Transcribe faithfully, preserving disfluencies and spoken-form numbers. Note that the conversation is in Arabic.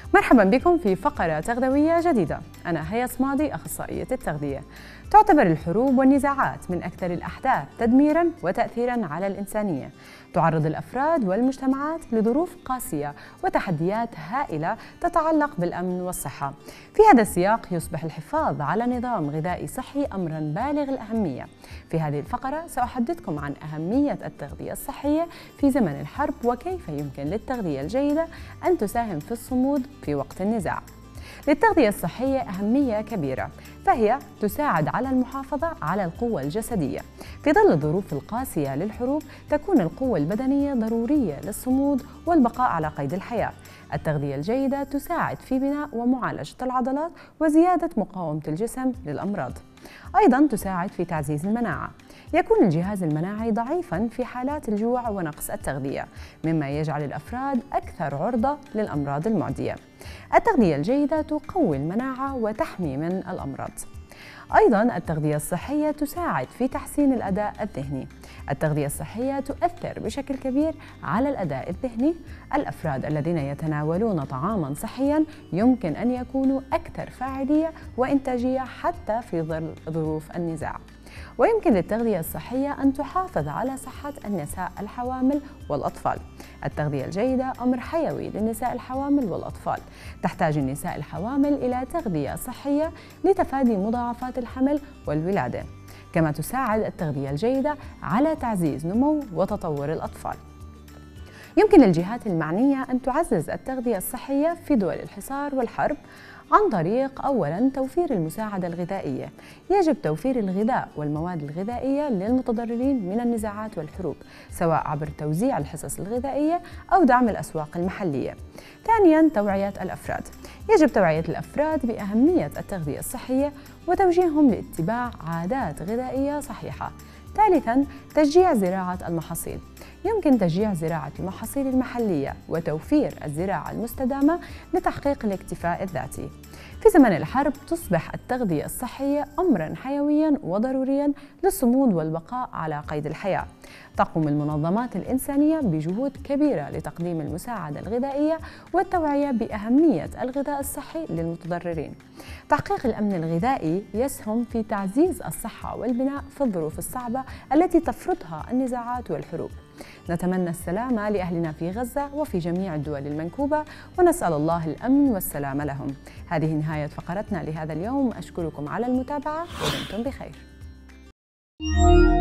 مرحبا بكم في فقرة تغذوية جديدة. أنا هيا صمادي، أخصائية التغذية. تعتبر الحروب والنزاعات من أكثر الأحداث تدميراً وتأثيراً على الإنسانية. تعرض الأفراد والمجتمعات لظروف قاسية وتحديات هائلة تتعلق بالأمن والصحة. في هذا السياق يصبح الحفاظ على نظام غذائي صحي أمراً بالغ الأهمية. في هذه الفقرة سأحدثكم عن أهمية التغذية الصحية في زمن الحرب، وكيف يمكن للتغذية الجيدة أن تساهم في الصمود في وقت النزاع. للتغذية الصحية أهمية كبيرة، فهي تساعد على المحافظة على القوة الجسدية. في ظل الظروف القاسية للحروب تكون القوة البدنية ضرورية للصمود والبقاء على قيد الحياة. التغذية الجيدة تساعد في بناء ومعالجة العضلات وزيادة مقاومة الجسم للأمراض. أيضاً تساعد في تعزيز المناعة. يكون الجهاز المناعي ضعيفاً في حالات الجوع ونقص التغذية، مما يجعل الأفراد أكثر عرضة للأمراض المعدية. التغذية الجيدة تقوي المناعة وتحمي من الأمراض. أيضاً التغذية الصحية تساعد في تحسين الأداء الذهني. التغذية الصحية تؤثر بشكل كبير على الأداء الذهني. الأفراد الذين يتناولون طعاماً صحياً يمكن أن يكونوا أكثر فاعلية وإنتاجية حتى في ظل ظروف النزاع. ويمكن للتغذية الصحية أن تحافظ على صحة النساء الحوامل والأطفال. التغذية الجيدة أمر حيوي للنساء الحوامل والأطفال. تحتاج النساء الحوامل إلى تغذية صحية لتفادي مضاعفات الحمل والولادة. كما تساعد التغذية الجيدة على تعزيز نمو وتطور الأطفال. يمكن للجهات المعنية أن تعزز التغذية الصحية في دول الحصار والحرب عن طريق أولاً توفير المساعدة الغذائية. يجب توفير الغذاء والمواد الغذائية للمتضررين من النزاعات والحروب، سواء عبر توزيع الحصص الغذائية أو دعم الأسواق المحلية. ثانياً توعية الأفراد. يجب توعية الأفراد بأهمية التغذية الصحية وتوجيههم لاتباع عادات غذائية صحيحة. ثالثاً تشجيع زراعة المحاصيل. يمكن تشجيع زراعة المحاصيل المحلية وتوفير الزراعة المستدامة لتحقيق الاكتفاء الذاتي. في زمن الحرب تصبح التغذية الصحية أمراً حيوياً وضرورياً للصمود والبقاء على قيد الحياة. تقوم المنظمات الإنسانية بجهود كبيرة لتقديم المساعدة الغذائية والتوعية بأهمية الغذاء الصحي للمتضررين. تحقيق الأمن الغذائي يسهم في تعزيز الصحة والبناء في الظروف الصعبة التي تفرضها النزاعات والحروب. نتمنى السلامة لأهلنا في غزة وفي جميع الدول المنكوبة، ونسأل الله الأمن والسلام لهم. هذه نهاية فقرتنا لهذا اليوم. أشكركم على المتابعة ودمتم بخير.